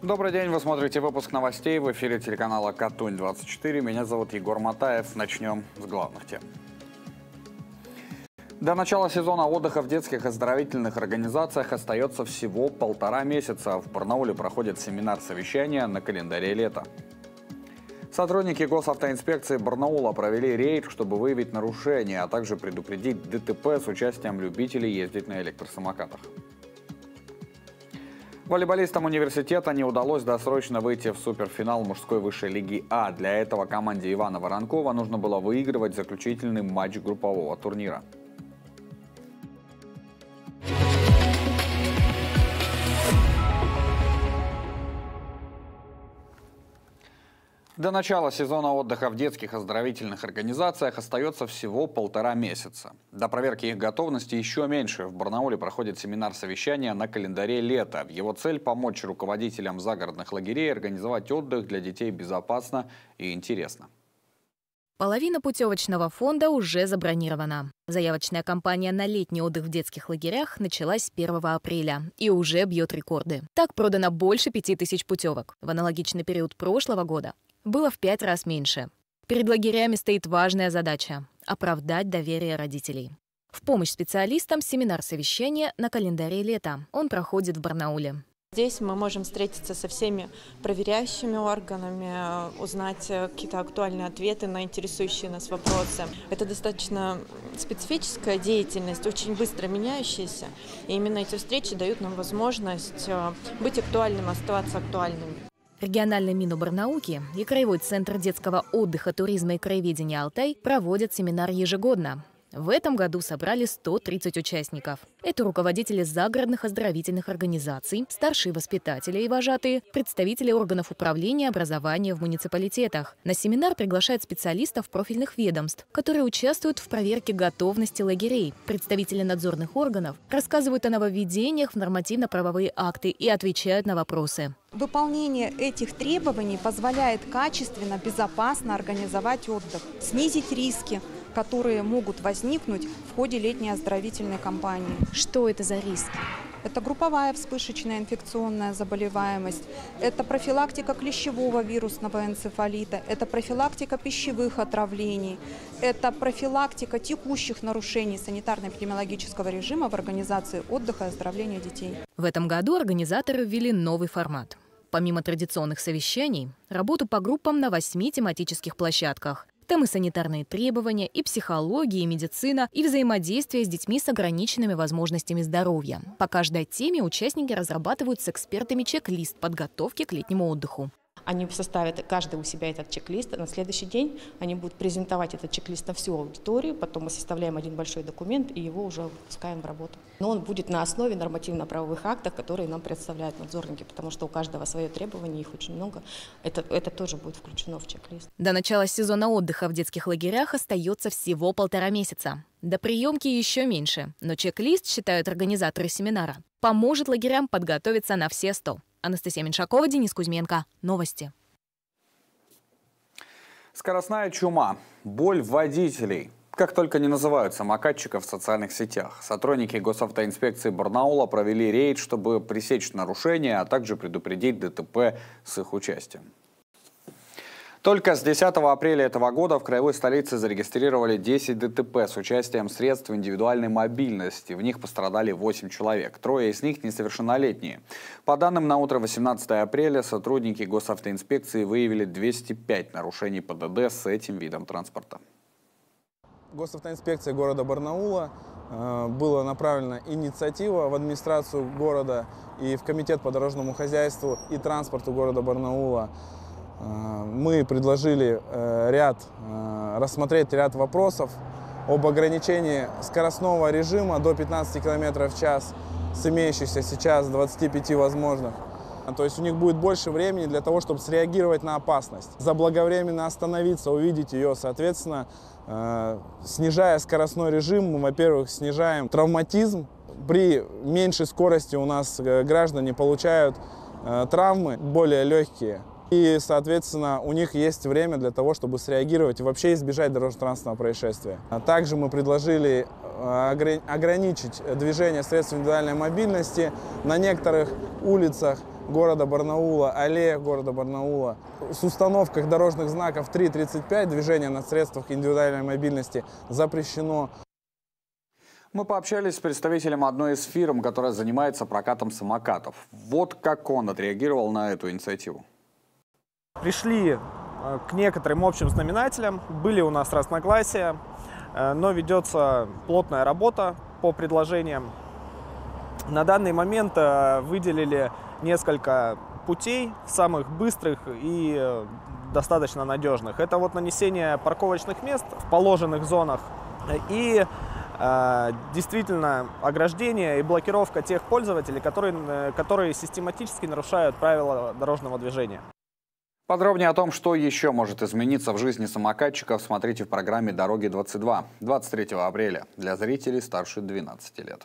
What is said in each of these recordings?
Добрый день, вы смотрите выпуск новостей в эфире телеканала Катунь-24. Меня зовут Егор Матаев. Начнем с главных тем. До начала сезона отдыха в детских оздоровительных организациях остается всего 1,5 месяца. В Барнауле проходит семинар-совещания на календаре лета. Сотрудники госавтоинспекции Барнаула провели рейд, чтобы выявить нарушения, а также предупредить ДТП с участием любителей ездить на электросамокатах. Волейболистам университета не удалось досрочно выйти в суперфинал мужской высшей лиги А. Для этого команде Ивана Воронкова нужно было выигрывать заключительный матч группового турнира. До начала сезона отдыха в детских оздоровительных организациях остается всего 1,5 месяца. До проверки их готовности еще меньше. В Барнауле проходит семинар-совещания на календаре лета. Его цель – помочь руководителям загородных лагерей организовать отдых для детей безопасно и интересно. Половина путевочного фонда уже забронирована. Заявочная кампания на летний отдых в детских лагерях началась с 1 апреля и уже бьет рекорды. Так продано больше 5000 путевок. В аналогичный период прошлого года было в 5 раз меньше. Перед лагерями стоит важная задача – оправдать доверие родителей. В помощь специалистам семинар-совещания на календаре лета. Он проходит в Барнауле. Здесь мы можем встретиться со всеми проверяющими органами, узнать какие-то актуальные ответы на интересующие нас вопросы. Это достаточно специфическая деятельность, очень быстро меняющаяся. И именно эти встречи дают нам возможность быть актуальным, оставаться актуальным. Региональный Миноборнауки и Краевой центр детского отдыха, туризма и краеведения «Алтай» проводят семинар ежегодно. В этом году собрали 130 участников. Это руководители загородных оздоровительных организаций, старшие воспитатели и вожатые, представители органов управления образования в муниципалитетах. На семинар приглашают специалистов профильных ведомств, которые участвуют в проверке готовности лагерей. Представители надзорных органов рассказывают о нововведениях в нормативно-правовые акты и отвечают на вопросы. Выполнение этих требований позволяет качественно, безопасно организовать отдых, снизить риски, которые могут возникнуть в ходе летней оздоровительной кампании. Что это за риски? Это групповая вспышечная инфекционная заболеваемость, это профилактика клещевого вирусного энцефалита, это профилактика пищевых отравлений, это профилактика текущих нарушений санитарно-эпидемиологического режима в организации отдыха и оздоровления детей. В этом году организаторы ввели новый формат. Помимо традиционных совещаний, работу по группам на 8 тематических площадках. Там и санитарные требования, и психология, и медицина, и взаимодействие с детьми с ограниченными возможностями здоровья. По каждой теме участники разрабатывают с экспертами чек-лист подготовки к летнему отдыху. Они составят каждый у себя этот чек-лист, а на следующий день они будут презентовать этот чек-лист на всю аудиторию, потом мы составляем один большой документ и его уже выпускаем в работу. Но он будет на основе нормативно-правовых актов, которые нам представляют надзорники, потому что у каждого свое требование, их очень много. Это тоже будет включено в чек-лист. До начала сезона отдыха в детских лагерях остается всего 1,5 месяца. До приемки еще меньше, но чек-лист, считают организаторы семинара, поможет лагерям подготовиться на все 100. Анастасия Меньшакова, Денис Кузьменко. Новости. Скоростная чума. Боль водителей. Как только не называют самокатчиков в социальных сетях. Сотрудники госавтоинспекции Барнаула провели рейд, чтобы пресечь нарушения, а также предупредить ДТП с их участием. Только с 10 апреля этого года в краевой столице зарегистрировали 10 ДТП с участием средств индивидуальной мобильности. В них пострадали 8 человек. 3 из них несовершеннолетние. По данным на утро 18 апреля, сотрудники госавтоинспекции выявили 205 нарушений ПДД с этим видом транспорта. Госавтоинспекция города Барнаула была направлена инициатива в администрацию города и в комитет по дорожному хозяйству и транспорту города Барнаула. Мы предложили рассмотреть ряд вопросов об ограничении скоростного режима до 15 км в час с имеющихся сейчас 25 возможных. То есть у них будет больше времени для того, чтобы среагировать на опасность. Заблаговременно остановиться, увидеть ее, соответственно, снижая скоростной режим, мы, во-первых, снижаем травматизм. При меньшей скорости у нас граждане получают травмы более легкие. И, соответственно, у них есть время для того, чтобы среагировать и вообще избежать дорожно-транспортного происшествия. Также мы предложили ограничить движение средств индивидуальной мобильности на некоторых улицах города Барнаула, аллеях города Барнаула. С установкой дорожных знаков 3.35 движение на средствах индивидуальной мобильности запрещено. Мы пообщались с представителем одной из фирм, которая занимается прокатом самокатов. Вот как он отреагировал на эту инициативу. Пришли к некоторым общим знаменателям, были у нас разногласия, но ведется плотная работа по предложениям. На данный момент выделили несколько путей, самых быстрых и достаточно надежных. Это вот нанесение парковочных мест в положенных зонах и действительно ограждение и блокировка тех пользователей, которые систематически нарушают правила дорожного движения. Подробнее о том, что еще может измениться в жизни самокатчиков, смотрите в программе «Дороги-22» 23 апреля для зрителей старше 12 лет.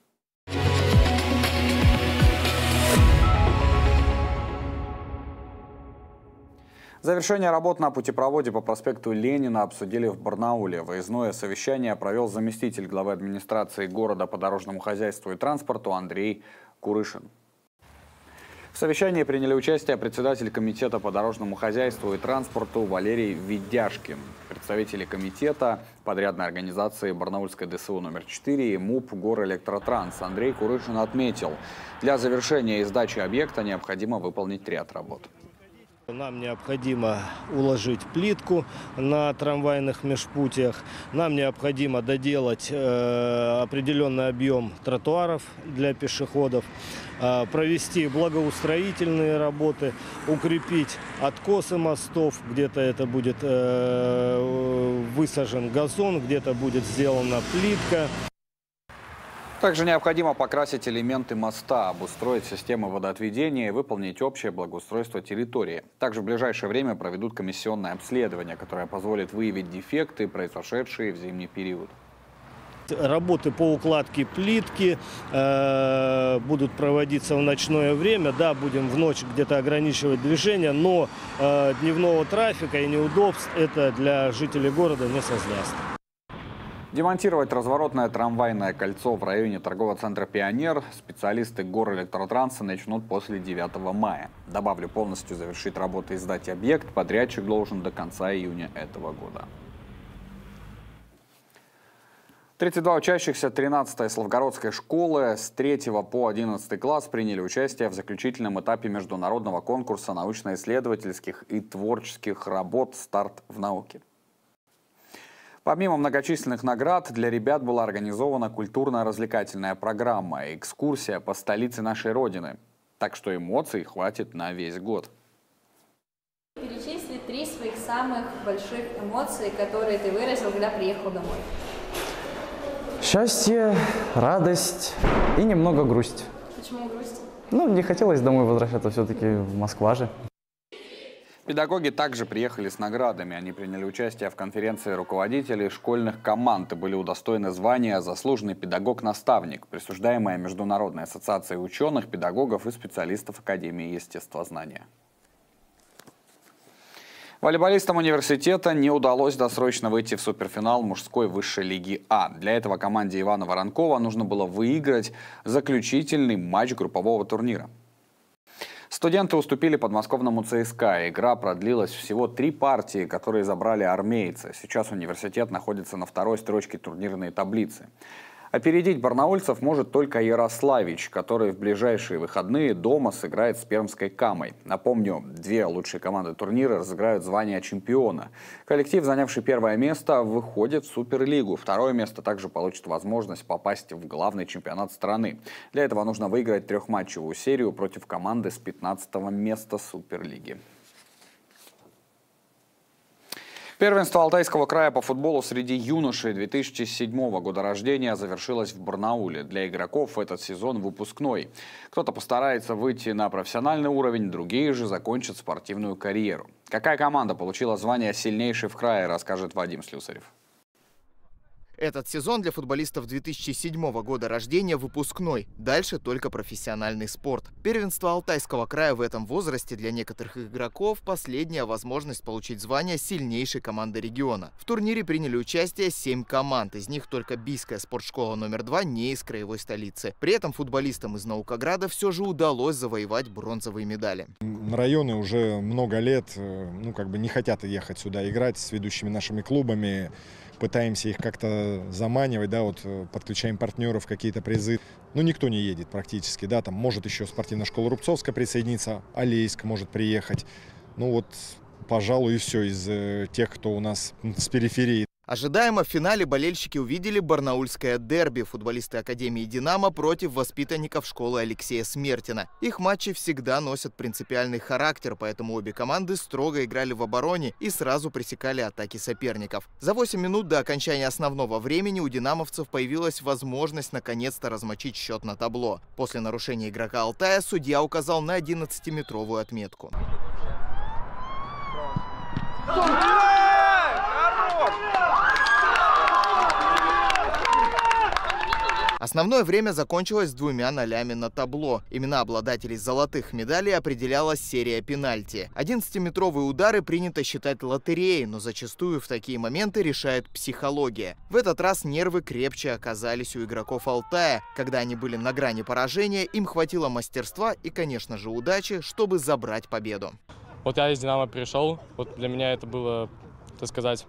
Завершение работ на путепроводе по проспекту Ленина обсудили в Барнауле. Выездное совещание провел заместитель главы администрации города по дорожному хозяйству и транспорту Андрей Курышин. В совещании приняли участие председатель комитета по дорожному хозяйству и транспорту Валерий Ведяшкин, представители комитета подрядной организации Барнаульской ДСУ номер 4 и МУП «Горэлектротранс». Андрей Курышин отметил, для завершения и сдачи объекта необходимо выполнить ряд работ. Нам необходимо уложить плитку на трамвайных межпутьях. Нам необходимо доделать определенный объем тротуаров для пешеходов, провести благоустроительные работы, укрепить откосы мостов. Где-то это будет высажен газон, где-то будет сделана плитка. Также необходимо покрасить элементы моста, обустроить систему водоотведения и выполнить общее благоустройство территории. Также в ближайшее время проведут комиссионное обследование, которое позволит выявить дефекты, произошедшие в зимний период. Работы по укладке плитки будут проводиться в ночное время. Да, будем в ночь где-то ограничивать движение, но дневного трафика и неудобств это для жителей города не создаст. Демонтировать разворотное трамвайное кольцо в районе торгового центра «Пионер» специалисты Горэлектротранса начнут после 9 мая. Добавлю, полностью завершить работы и сдать объект подрядчик должен до конца июня этого года. 32 учащихся 13-й Славгородской школы с 3 по 11 класс приняли участие в заключительном этапе международного конкурса научно-исследовательских и творческих работ «Старт в науке». Помимо многочисленных наград, для ребят была организована культурно-развлекательная программа, экскурсия по столице нашей Родины. Так что эмоций хватит на весь год. Перечисли 3 своих самых больших эмоций, которые ты выразил, когда приехал домой. Счастье, радость и немного грусть. Почему грусть? Не хотелось домой возвращаться, все-таки Москва же. Педагоги также приехали с наградами. Они приняли участие в конференции руководителей школьных команд и были удостоены звания «Заслуженный педагог-наставник», присуждаемое Международной ассоциацией ученых, педагогов и специалистов Академии естествознания. Волейболистам университета не удалось досрочно выйти в суперфинал мужской высшей лиги А. Для этого команде Ивана Воронкова нужно было выиграть заключительный матч группового турнира. Студенты уступили подмосковному ЦСКА. Игра продлилась всего 3 партии, которые забрали армейцы. Сейчас университет находится на 2-й строчке турнирной таблицы. Опередить барнаульцев может только Ярославич, который в ближайшие выходные дома сыграет с пермской Камой. Напомню, 2 лучшие команды турнира разыграют звание чемпиона. Коллектив, занявший 1-е место, выходит в Суперлигу. 2-е место также получит возможность попасть в главный чемпионат страны. Для этого нужно выиграть 3-матчевую серию против команды с 15-го места Суперлиги. Первенство Алтайского края по футболу среди юношей 2007 года рождения завершилось в Барнауле. Для игроков этот сезон выпускной. Кто-то постарается выйти на профессиональный уровень, другие же закончат спортивную карьеру. Какая команда получила звание сильнейшей в крае, расскажет Вадим Слюсарев. Этот сезон для футболистов 2007 года рождения выпускной. Дальше только профессиональный спорт. Первенство Алтайского края в этом возрасте для некоторых игроков – последняя возможность получить звание сильнейшей команды региона. В турнире приняли участие 7 команд. Из них только Бийская спортшкола номер 2 не из краевой столицы. При этом футболистам из Наукограда все же удалось завоевать бронзовые медали. Районы уже много лет не хотят ехать сюда играть с ведущими нашими клубами. Пытаемся их как-то заманивать, подключаем партнеров, какие-то призы. Никто не едет практически, там может еще спортивная школа Рубцовска присоединиться, Алейск может приехать. Пожалуй, и все из тех, кто у нас с периферии. Ожидаемо в финале болельщики увидели барнаульское дерби. Футболисты Академии «Динамо» против воспитанников школы Алексея Смертина. Их матчи всегда носят принципиальный характер, поэтому обе команды строго играли в обороне и сразу пресекали атаки соперников. За 8 минут до окончания основного времени у динамовцев появилась возможность наконец-то размочить счет на табло. После нарушения игрока Алтая судья указал на 11-метровую отметку. Основное время закончилось 2-0 на табло. Имена обладателей золотых медалей определяла серия пенальти. 11-метровые удары принято считать лотереей, но зачастую в такие моменты решает психология. В этот раз нервы крепче оказались у игроков Алтая. Когда они были на грани поражения, им хватило мастерства и, конечно же, удачи, чтобы забрать победу. Я из «Динамо» пришел. Для меня это было, так сказать,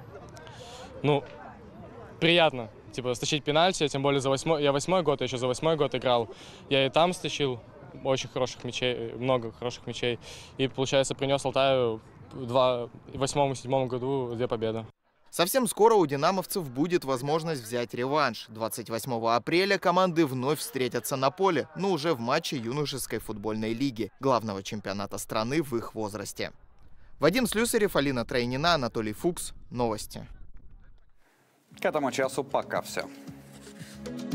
приятно. Стащить пенальти, тем более я 8-й год, еще за 8-й год играл. Я и там стащил очень хороших мячей, много хороших мячей. И, получается, принес Алтаю в 8-м и 7-м году 2 победы. Совсем скоро у динамовцев будет возможность взять реванш. 28 апреля команды вновь встретятся на поле, но уже в матче юношеской футбольной лиги, главного чемпионата страны в их возрасте. Вадим Слюсарев, Алина Тройнина, Анатолий Фукс. Новости. К этому часу пока все.